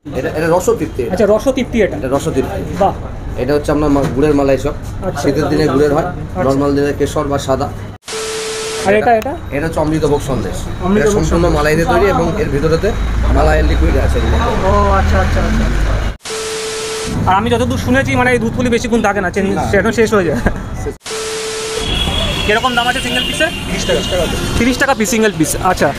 এটা রসতৃপ্তি। আচ্ছা রসতৃপ্তি, এটা রসতৃপ্তি। বাহ। এটা হচ্ছে আপনার গুড়ের মালাই সব। শীতের দিনে গুড়ের হয়, নর্মাল দিনে কেশর বা সাদা। আর এটা এটা এটা হচ্ছে অমৃতভোগ সন্দেশ। এটা সম্পূর্ণ মালাই দিয়ে তৈরি এবং এর ভিতরেতে মালাইয়ের লিকুইড আছে। ও আচ্ছা আচ্ছা আচ্ছা। আর আমি যতদূর শুনেছি মানে এই দুধপুলি বেশিক্ষণ থাকে না, সেটা শেষ হয়ে যায়। কিরকম দাম আছে সিঙ্গেল পিসে? 30 টাকা। 30 টাকা পিস সিঙ্গেল পিস। আচ্ছা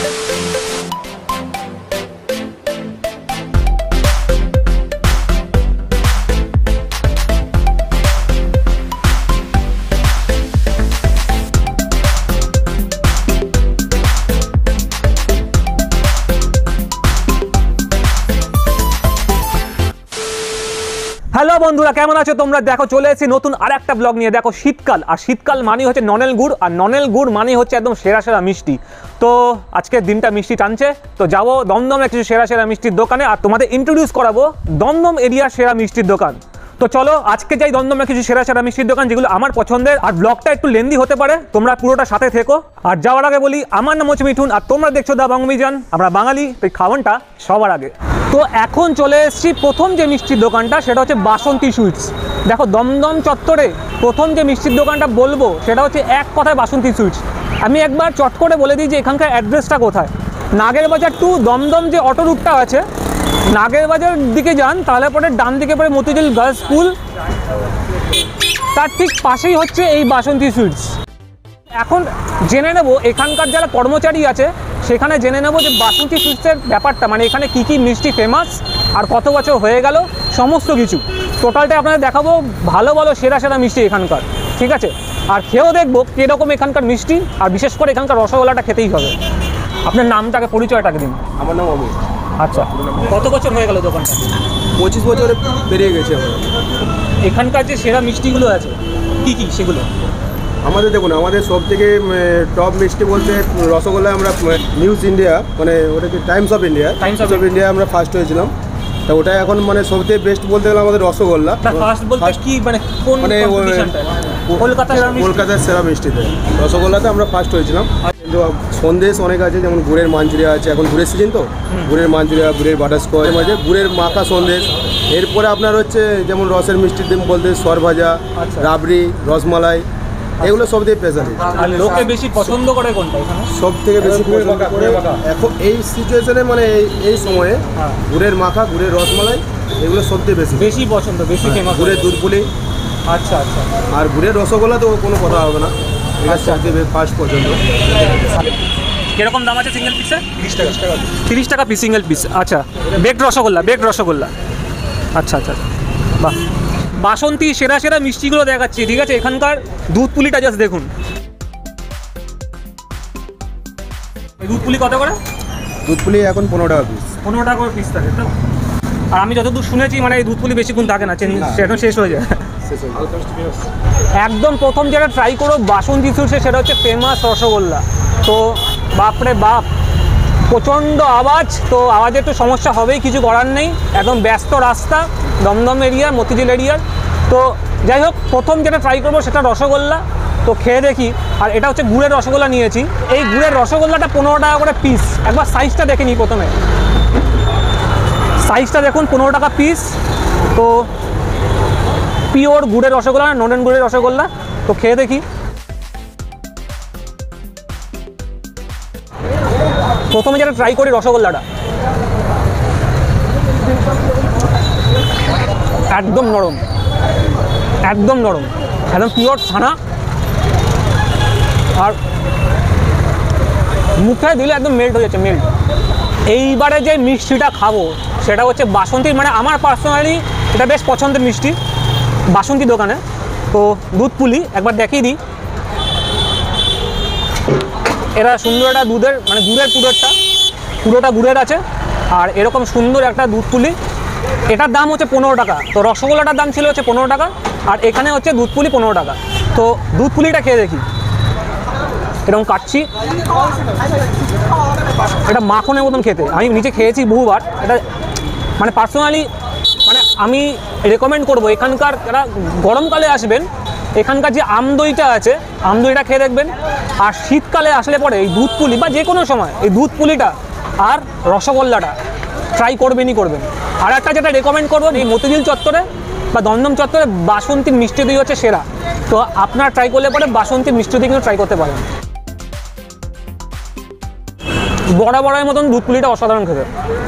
হ্যালো বন্ধুরা, কেমন আছো তোমরা? দেখো চলে এসেছি নতুন আর একটা ব্লগ নিয়ে। দেখো শীতকাল, আর শীতকাল মানে হচ্ছে ননেল গুড়, আর ননেল গুড় মানে হচ্ছে একদম সেরা সেরা মিষ্টি। তো আজকের দিনটা মিষ্টি টানছে, তো যাবো দমদমে কিছু সেরা সেরা মিষ্টির দোকানে, আর তোমাদের ইন্ট্রোডিউস করাবো দমদম এরিয়ার সেরা মিষ্টির দোকান। তো চলো আজকে যাই দমদমে কিছু সেরা সেরা মিষ্টির দোকান যেগুলো আমার পছন্দের। আর ব্লগটা একটু লেন্দি হতে পারে, তোমরা পুরোটা সাথে থেকো। আর যাওয়ার আগে বলি, আমার নাম হচ্ছে মিঠুন, আর তোমরা দেখছো দা বাংমিজান। আমরা বাঙালি, তাই খাওয়ানটা সবার আগে। তো এখন চলে এসেছি প্রথম যে মিষ্টির দোকানটা, সেটা হচ্ছে বাসন্তী সুইটস। দেখো দমদম চত্বরে প্রথম যে মিষ্টির দোকানটা বলবো সেটা হচ্ছে এক কথায় বাসন্তী সুইটস। আমি একবার চট করে বলে দিই যে এখানকার অ্যাড্রেসটা কোথায়। নাগেরবাজার টু দমদম যে অটো রুটটা আছে, নাগেরবাজার দিকে যান, তাহলে পরে ডান দিকে পরে মতিঝিল গার্লস স্কুল, তার ঠিক পাশেই হচ্ছে এই বাসন্তী সুইটস। এখন জেনে নেব এখানকার যারা কর্মচারী আছে, সেখানে জেনে নেব যে বাসন্তী সুইটসের ব্যাপারটা, মানে এখানে কী কী মিষ্টি ফেমাস, আর কত বছর হয়ে গেল, সমস্ত কিছু টোটালটা আপনাদের দেখাবো। ভালো ভালো সেরা সেরা মিষ্টি এখানকার, ঠিক আছে? আর খেয়েও দেখবো কীরকম এখানকার মিষ্টি, আর বিশেষ করে এখানকার রসগোল্লাটা খেতেই হবে। আপনার নামটাকে, পরিচয়টাকে দিন। আমার নাম অমিত। আচ্ছা, কত বছর হয়ে গেল দোকানটা? 25 বছরে পেরিয়ে গেছে। এখানকার যে সেরা মিষ্টিগুলো আছে কী কী সেগুলো? আমাদের দেখুন, আমাদের সব থেকে টপ মিষ্টি বলতে রসগোল্লা। আমরা নিউজ ইন্ডিয়া, মানে ওটাকে টাইমস অফ ইন্ডিয়া, আমরা ফার্স্ট হয়েছিলাম। তা ওটা এখন মানে সবথেকে বেস্ট বলতে গেলে আমাদের রসগোল্লা। ফার্স্ট বলতে কি মানে কোন কম্পিটিশনটা? কলকাতার সেরা মিষ্টিতে রসগোল্লাতে আমরা ফার্স্ট হয়েছিলাম। কিন্তু সন্দেশ অনেক আছে, যেমন গুড়ের মাঞ্চুরিয়া আছে, এখন গুড়ের সিজন তো, গুড়ের মাঞ্চুরিয়া, গুড়ের বাটারস্কচ, মাঝে গুড়ের মাখা সন্দেশ। এরপরে আপনার হচ্ছে যেমন রসের মিষ্টির বলতে সরভাজা, রাবড়ি, রসমালাই, এগুলো সব থেকে স্পেশাল। আর লোকে বেশি পছন্দ করে কোনটা এখানে? সব থেকে বেশি পছন্দ করে এখন এই সিচুয়েশনে, মানে এই সময়ে গুড়ের মাখা, গুড়ের রসমালাই, এগুলো সব থেকে বেশি পছন্দ, বেশি ফেমাস। গুড়ের দুধপুলি। আচ্ছা আচ্ছা। আর গুড়ের রসগোল্লা তো কোনো কথা হবে না, এটা সব থেকে ফার্স্ট পছন্দ। কিরকম দাম আছে সিঙ্গেল পিসে? 30 টাকা পিস সিঙ্গেল পিস। আচ্ছা, বেকড রসগোল্লা, বেকড রসগোল্লা। আচ্ছা আচ্ছা, বাহ। বাসন্তী সেরা সেরা মিষ্টিগুলো দেখাচ্ছি, ঠিক আছে? এখানকার দুধ পুলিটা জাস্ট দেখুন। এই দুধ পুলি কত করে? দুধ পুলি এখন 15 টাকা পিস। 15 টাকা করে পিস থাকে তো? আর আমি যতদূর শুনেছি মানে এই দুধ পুলি বেশিক্ষণ থাকে না, সেটা শেষ হয়ে যায়। একদম প্রথম যেটা ট্রাই করো বাসন্তী সুইটসে, সেটা হচ্ছে ফেমাস রসগোল্লা। তো বাপরে বাপ, প্রচণ্ড আওয়াজ, তো আওয়াজের তো সমস্যা হবেই, কিছু করার নেই। একদম ব্যস্ত রাস্তা, দমদম এরিয়ার, মতিঝিল এরিয়ার। তো যাই হোক, প্রথম যেটা ট্রাই করবো সেটা রসগোল্লা, তো খেয়ে দেখি। আর এটা হচ্ছে গুড়ের রসগোল্লা নিয়েছি। এই গুড়ের রসগোল্লাটা 15 টাকা করে পিস। একবার সাইজটা দেখে নিই প্রথমে, সাইজটা দেখুন, 15 টাকা পিস। তো পিওর গুড়ের রসগোল্লা, নলেন গুড়ের রসগোল্লা। তো খেয়ে দেখি। প্রথমে যেটা ট্রাই করি রসগোল্লাটা, একদম নরম, একদম নরম, একদম পিওর ছানা। আর মুখে দিলে একদম মেল্ট হয়ে যাচ্ছে, মেল্ট। এইবারে যে মিষ্টিটা খাবো সেটা হচ্ছে বাসন্তী, মানে আমার পার্সোনালি এটা বেশ পছন্দের মিষ্টি বাসন্তী দোকানে। তো দুধ পুলি একবার দেখিয়ে দিই। এরা সুন্দর একটা দুধের, মানে গুড়ের পুরোটা গুড়ের আছে। আর এরকম সুন্দর একটা দুধ পুলি, এটার দাম হচ্ছে 15 টাকা। তো রসগোল্লাটার দাম ছিল হচ্ছে 15 টাকা, আর এখানে হচ্ছে দুধ পুলি 15 টাকা। তো দুধ পুলিটা খেয়ে দেখি। এরকম কাটছি, এটা মাখনের মতন খেতে। আমি নিচে খেয়েছি বহুবার। এটা মানে পার্সোনালি মানে আমি রেকমেন্ড করবো, এখানকার যারা গরমকালে আসবেন, এখানকার যে আমদইটা আছে, আমদইটা খেয়ে দেখবেন। আর শীতকালে আসলে পরে এই দুধ পুলি, বা যে কোনো সময় এই দুধ পুলিটা আর রসগোল্লাটা ট্রাই করবেনই করবেন। আর একটা যেটা রেকমেন্ড করবো, এই মতিঝিল চত্বরে বা দমদম চত্বরে বাসন্তীর মিষ্টি দই হচ্ছে সেরা। তো আপনারা ট্রাই করলে পরে বাসন্তীর মিষ্টি দই কিন্তু ট্রাই করতে পারেন। বড়া বড়ার মতন দুধ পুলিটা অসাধারণ খেতে।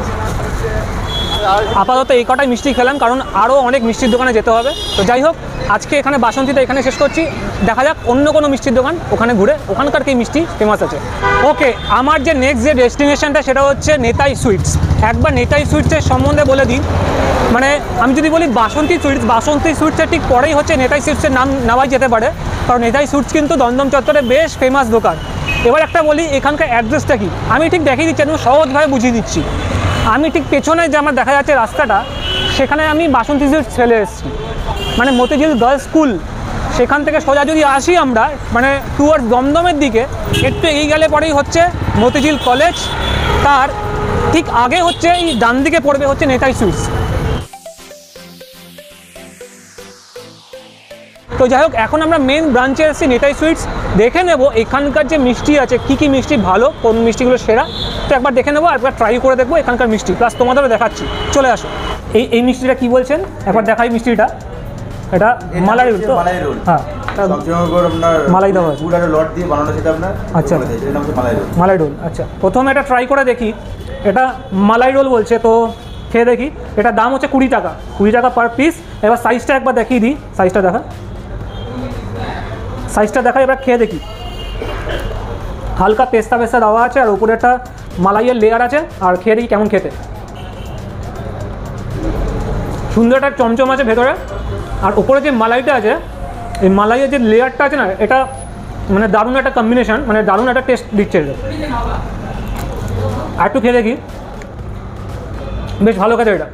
আপাতত এই কটাই মিষ্টি খেলাম, কারণ আরও অনেক মিষ্টির দোকানে যেতে হবে। তো যাই হোক, আজকে এখানে বাসন্তীটা এখানে শেষ করছি। দেখা যাক অন্য কোনো মিষ্টির দোকান ওখানে ঘুরে ওখানকার কি মিষ্টি ফেমাস আছে। ওকে, আমার যে নেক্সট যে ডেস্টিনেশনটা সেটা হচ্ছে নেতাই সুইটস। একবার নেতাই সুইটসের সম্বন্ধে বলে দিই। মানে আমি যদি বলি বাসন্তী সুইটসের ঠিক পরেই হচ্ছে নেতাই সুইটসের নাম নেওয়াই যেতে পারে, কারণ নেতাই সুইটস কিন্তু দমদম চত্বরে বেশ ফেমাস দোকান। এবার একটা বলি এখানকার অ্যাড্রেসটা কি, আমি ঠিক দেখিয়ে দিচ্ছি, একদম সহজভাবে বুঝিয়ে দিচ্ছি। আমি ঠিক পেছনে যে আমার দেখা যাচ্ছে রাস্তাটা, সেখানে আমি বাসন্তী সুইটস ফেলে এসেছি, মানে মতিঝিল গার্লস স্কুল। সেখান থেকে সোজা যদি আসি আমরা মানে টুয়ার্ডস দমদমের দিকে, একটু এগিয়ে গেলে পরেই হচ্ছে মতিঝিল কলেজ, তার ঠিক আগে হচ্ছে এই ডান দিকে পড়বে হচ্ছে নেতাই সুইটস। তো যাই হোক, এখন আমরা মেন ব্রাঞ্চে এসেছি নেতাই সুইটস। দেখে নেব এখানকার যে মিষ্টি আছে কী কী মিষ্টি ভালো, কোন মিষ্টিগুলো সেরা। তো একবার দেখে নেবো, একবার ট্রাই করে দেখবো এখানকার মিষ্টি, প্লাস তোমাদেরও দেখাচ্ছি। চলে আসো। এই মিষ্টিটা কী বলছেন একবার দেখাই। মিষ্টিটা এটা মালাই রোল তো? হ্যাঁ, মালাই দেওয়া আছে, লট দিয়ে বানানো সেটা আপনার। আচ্ছা, মালাই রোল। আচ্ছা, প্রথমে এটা ট্রাই করে দেখি। এটা মালাই রোল বলছে, তো খেয়ে দেখি। এটা দাম হচ্ছে 20 টাকা, 20 টাকা পার পিস। এবার সাইজটা একবার দেখিয়ে দিই, সাইজটা দেখা, এবার খেয়ে দেখি। হালকা পেস্তা দেওয়া আছে, আর উপরে একটা মালাইয়ের লেয়ার আছে। আর খেয়ে দেখি কেমন খেতে। সুন্দর একটা চমচম আছে ভেতরে, আর উপরে যে মালাইটা আছে, এই মালাইয়ের যে লেয়ারটা আছে না, এটা মানে দারুণ একটা কম্বিনেশন, মানে দারুণ একটা টেস্ট দিচ্ছে এটা। আর একটু খেয়ে দেখি, বেশ ভালো খেতে এটা,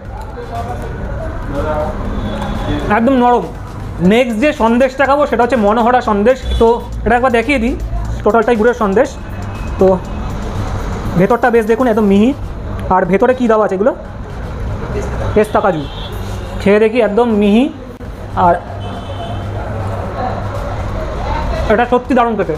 একদম নরম। নেক্সট যে সন্দেশটা খাবো সেটা হচ্ছে মনোহরা সন্দেশ। তো এটা একবার দেখিয়ে দিই, টোটালটাই গুড়ের সন্দেশ। তো ভেতরটা বেশ দেখুন, একদম মিহি। আর ভেতরে কী দেওয়া আছে এগুলো? পেস্তা কাজু। খেয়ে দেখি, একদম মিহি। আর এটা সত্যি দারুণ খেতে।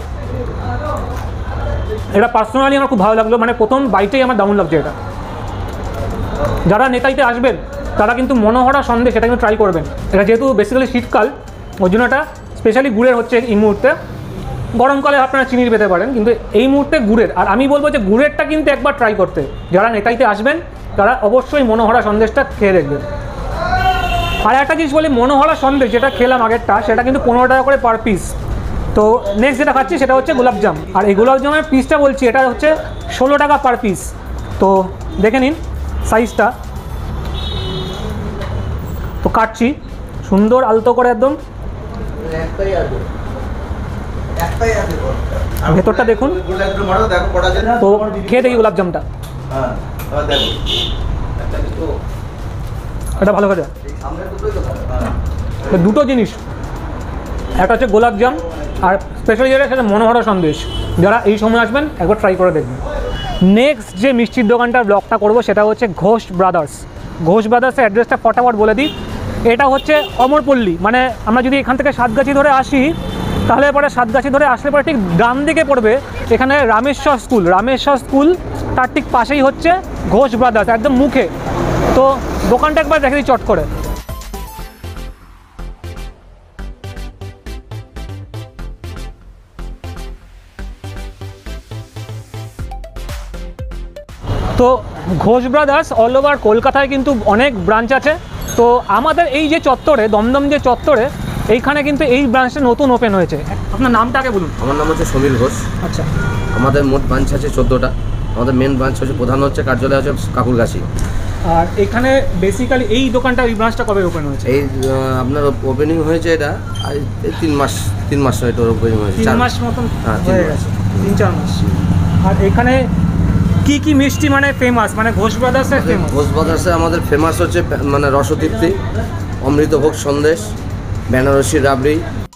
এটা পার্সোনালি আমার খুব ভালো লাগলো, মানে প্রথম বাইটেই আমার দারুণ লাগছে এটা। যারা নেতাইতে আসবেন তারা কিন্তু মনোহরা সন্দেশ এটা কিন্তু ট্রাই করবেন। এটা যেহেতু বেসিক্যালি শীতকাল, ওই জন্য এটা স্পেশালি গুড়ের হচ্ছে এই মুহূর্তে। গরমকালে আপনারা চিনির পেতে পারেন, কিন্তু এই মুহূর্তে গুড়ের। আর আমি বলবো যে গুড়েরটা কিন্তু একবার ট্রাই করতে, যারা নেতাইতে আসবেন তারা অবশ্যই মনোহরা সন্দেশটা খেয়ে দেখবেন। আর একটা জিনিস বলি, মনোহরা সন্দেশ যেটা খেলাম আগেরটা, সেটা কিন্তু 15 টাকা করে পার পিস। তো নেক্সট যেটা খাচ্ছি সেটা হচ্ছে গোলাপজাম। আর এই গোলাপজামের পিসটা বলছি, এটা হচ্ছে 16 টাকা পার পিস। তো দেখে নিন সাইজটা। তো কাটছি সুন্দর আলতো করে একদম। ভেতরটা দেখুন। তো খেয়ে দেখি গোলাপজামটা, এটা ভালো খেতে। দুটো জিনিস, একটা হচ্ছে গোলাপজাম, আর স্পেশালি যেটা সেটা মনোহরা সন্দেশ। যারা এই সময় আসবেন একবার ট্রাই করে দেখবেন। নেক্সট যে মিষ্টির দোকানটার ব্লগটা করবো সেটা হচ্ছে ঘোষ ব্রাদার্স। ঘোষ ব্রাদার্সের অ্যাড্রেসটা ফটাফট বলে দিই। এটা হচ্ছে অমরপল্লী, মানে আমরা যদি এখান থেকে সাতগাছি ধরে আসি, তাহলে পরে সাতগাছি ধরে আসলে পরে ঠিক ডান দিকে পড়বে এখানে রামেশ্বর স্কুল, তার ঠিক পাশেই হচ্ছে ঘোষ ব্রাদার্স, একদম মুখে। তো দোকানটা একবার দেখে দিই চট করে। তো ঘোষ ব্রাদার্স অল ওভার কলকাতায় কিন্তু অনেক ব্রাঞ্চ আছে। তো আমাদের এই যে চত্বরে, দমদম যে চত্বরে, এইখানে কিন্তু এই ব্রাঞ্চটা নতুন ওপেন হয়েছে। আপনার নামটা আগে বলুন। আমার নাম হচ্ছে সমীর ঘোষ। আচ্ছা, আমাদের মোট ব্রাঞ্চ আছে 14টা। আমাদের মেন ব্রাঞ্চ হচ্ছে, প্রধান হচ্ছে কার্যালয় হচ্ছে কাকুরগাছি। আর এখানে বেসিক্যালি এই দোকানটা, এই ব্রাঞ্চটা কবে ওপেন হয়েছে? এই আপনার ওপেনিং হয়েছে এটা 3 মাস এটা ওপেনিং হয়েছে। 3 মাস মতন হয়ে গেছে, 3-4 মাস। আর এখানে কি কি মিষ্টি মানে ফেমাস, মানে ঘোষ ব্রাদার্সের ফেমাস? ঘোষ ব্রাদার্সে আমাদের ফেমাস হচ্ছে মানে রসতৃপ্তি, অমৃতভোগ সন্দেশ, বেনারসি রাবড়ি।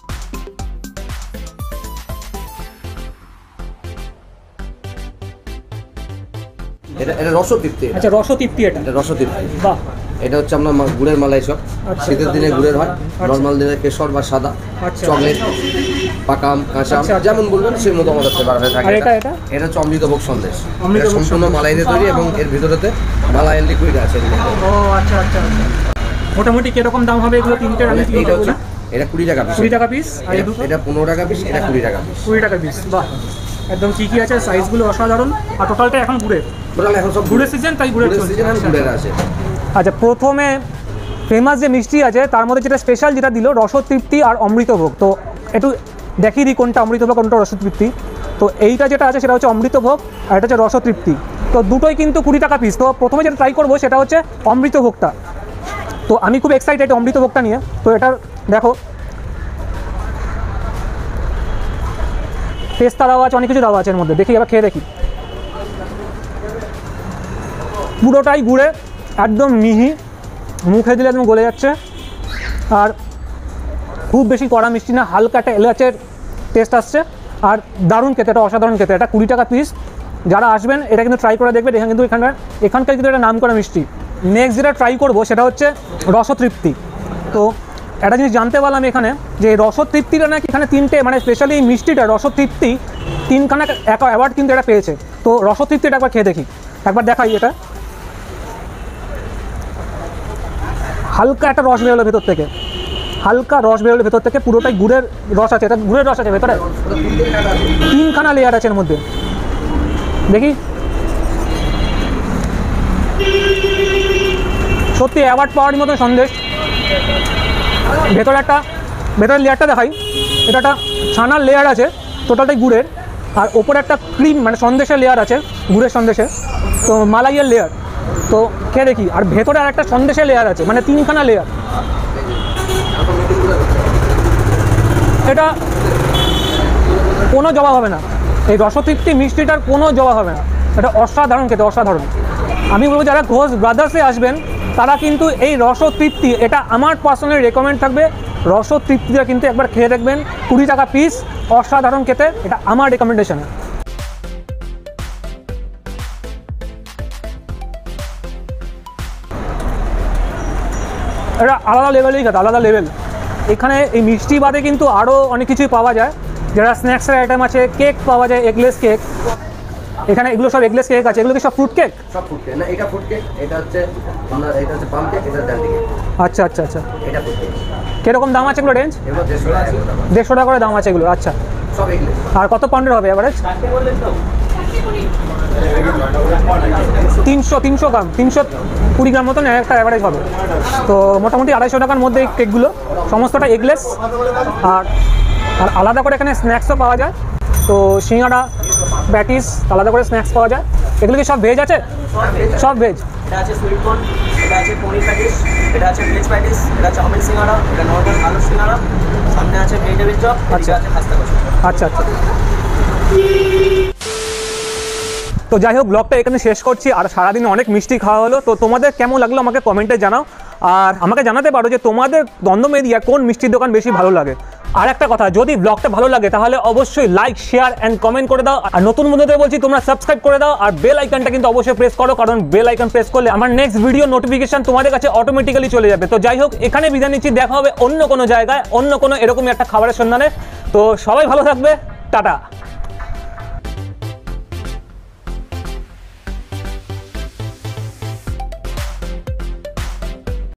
এটা রসতৃপ্তি। আচ্ছা, রসতৃপ্তি। এটা রসতৃপ্তি। বাহ। এটা হচ্ছে আপনার গুড়ের মালাই সব। শীতের দিনে গুড়ের হয়, নর্মাল দিনে কেশর বা সাদা, চকলেট, পাকাম, কাঁচা, যেমন বলবেন সেই মতো আমাদের ফ্লেভার হয়ে থাকে। এটা হচ্ছে অমৃতভোগ সন্দেশ, সম্পূর্ণ মালাই দিয়ে তৈরি, এবং এর ভিতরেতে মালাই লিকুইড আছে এর মধ্যে। ও আচ্ছা আচ্ছা আচ্ছা। মোটামুটি কিরকম দাম হবে এগুলো তিনটে? আমি এইটা হচ্ছে এটা 20 টাকা পিস। 20 টাকা পিস, আর এই দুটো এটা 15 টাকা পিস, এটা 20 টাকা পিস। 20 টাকা পিস। বাহ, একদম কি আছে, সাইজগুলো অসাধারণ। আর টোটালটা এখন গুড়ের টোটাল এখন সব গুড়ের সিজন, তাই গুড়ের সিজন আর গুড়ের আছে। আচ্ছা, প্রথমে ফেমাস যে মিষ্টি আছে তার মধ্যে যেটা স্পেশাল যেটা দিল রসতৃপ্তি আর অমৃতভোগ। তো একটু দেখিয়ে দিই কোনটা অমৃতভোগ কোনটা রসতৃপ্তি। তো এইটা যেটা আছে সেটা হচ্ছে অমৃতভোগ, আর এটা হচ্ছে রসতৃপ্তি। তো দুটোই কিন্তু 20 টাকা পিস। তো প্রথমে যেটা ট্রাই করবো সেটা হচ্ছে অমৃতভোগটা। তো আমি খুব এক্সাইটেড অমৃতভোগটা নিয়ে। তো এটা দেখো পেস্তা দেওয়া আছে, অনেক কিছু দেওয়া আছে এর মধ্যে। দেখি, এবার খেয়ে দেখি। পুরোটাই গুড়ে, একদম মিহি, মুখে দিলে একদম গলে যাচ্ছে। আর খুব বেশি কড়া মিষ্টি না, হালকা একটা এলাচের টেস্ট আসছে। আর দারুণ খেতে, এটা অসাধারণ খেতে। এটা 20 টাকা পিস। যারা আসবেন এটা কিন্তু ট্রাই করে দেখবেন। এখানে কিন্তু এখানকার কিন্তু একটা নাম করা মিষ্টি। নেক্সট যেটা ট্রাই করবো সেটা হচ্ছে রসতৃপ্তি। তো একটা জিনিস জানতে পারলাম এখানে, যে রসতৃপ্তিটা নাকি এখানে তিনটে, মানে স্পেশালি এই মিষ্টিটা রসতৃপ্তি তিনখানা অ্যাওয়ার্ড কিন্তু এটা পেয়েছে। তো রসতৃপ্তিটা একবার খেয়ে দেখি, একবার দেখাই। এটা হালকা একটা রস বেরোলো ভেতর থেকে, হালকা রস বেরোলো ভেতর থেকে। পুরোটাই গুড়ের রস আছে, এটা গুড়ের রস আছে ভেতরে। 3খানা লেয়ার আছে এর মধ্যে। দেখি, সত্যি অ্যাওয়ার্ড পাওয়ার মতো সন্দেশ। ভেতরের লেয়ারটা দেখাই। এটা একটা ছানার লেয়ার আছে, টোটালটাই গুড়ের। আর ওপরে একটা ক্রিম, মানে সন্দেশের লেয়ার আছে, গুড়ের সন্দেশে। তো মালাইয়ের লেয়ার। তো খেয়ে দেখি। আর ভেতরে আর একটা সন্দেশের লেয়ার আছে, মানে 3খানা লেয়ার। এটা কোনো জবাব হবে না, এই রসতৃপ্তি মিষ্টিটার কোনো জবাব হবে না। এটা অসাধারণ খেতে, অসাধারণ। আমি বলবো যারা ঘোষ ব্রাদার্সে আসবেন তারা কিন্তু এই রসতৃপ্তি, এটা আমার পার্সোনাল রেকমেন্ড থাকবে, রসতৃপ্তিটা কিন্তু একবার খেয়ে দেখবেন। 20 টাকা পিস, অসাধারণ খেতে, এটা আমার রেকমেন্ডেশন। এটা আলাদা লেভেলেই খেতে, আলাদা লেভেল। এখানে এই মিষ্টি বাদে কিন্তু আরও অনেক কিছুই পাওয়া যায়। যারা স্ন্যাক্সের আইটেম আছে, কেক পাওয়া যায়, এগলেস কেক। এখানে এগুলো সব এগলেস কেক আছে। এগুলো কি সব ফ্রুট কেক? সব ফ্রুট কেক না, এটা ফ্রুট কেক, এটা হচ্ছে পাম কেক, এটা ড্যান্ডি কেক। আচ্ছা আচ্ছা আচ্ছা। এটা ফ্রুট কেক। কীরকম দাম আছে এগুলো রেঞ্জ? এগুলো 150 টাকা করে দাম। 150 টাকা করে দাম আছে এগুলো। আচ্ছা, সব এগুলো। আর কত পাউন্ডের হবে অ্যাভারেজ? 300 গ্রাম, 320 গ্রাম মতন একটা অ্যাভারেজ হবে। তো মোটামুটি 250 টাকার মধ্যে এই কেকগুলো সমস্তটা এগলেস। আর আলাদা করে এখানে স্ন্যাক্সও পাওয়া যায়। তো সিঙ্গাড়া, প্যাটিস, আলাদা করে স্ন্যাক্স পাওয়া যায়। এগুলো কি সব ভেজ আছে? সব ভেজ। এটা আছে সুইট কর্ন, এটা আছে পনির প্যাটিস, এটা আছে ভেজ প্যাটিস, এটা আছে চাউমিন সিঙ্গাড়া, এটা নর্মাল আলু সিঙ্গাড়া, সামনে আছে ভেজিটেবল চপ, আচ্ছা। আছে খাস্তা কচুরি। আচ্ছা আচ্ছা। তো যাই হোক, ব্লগটা এখানে শেষ করছি। আর সারাদিনে অনেক মিষ্টি খাওয়া হলো। তো তোমাদের কেমন লাগলো আমাকে কমেন্টে জানাও। আর আমাকে জানাতে পারো যে তোমাদের দমদম এরিয়া কোন মিষ্টির দোকান বেশি ভালো লাগে। আর একটা কথা, যদি ব্লগটা ভালো লাগে তাহলে অবশ্যই লাইক, শেয়ার অ্যান্ড কমেন্ট করে দাও। আর নতুন বন্ধুদের বলছি তোমরা সাবস্ক্রাইব করে দাও। আর বেল আইকনটা কিন্তু অবশ্যই প্রেস করো, কারণ বেল আইকন প্রেস করলে আমার নেক্সট ভিডিও নোটিফিকেশন তোমাদের কাছে অটোমেটিক্যালি চলে যাবে। তো যাই হোক, এখানে বিদায় নিচ্ছি। দেখা হবে অন্য কোনো জায়গায়, অন্য কোনো এরকমই একটা খাবারের সন্ধানে। তো সবাই ভালো থাকবে, টাটা।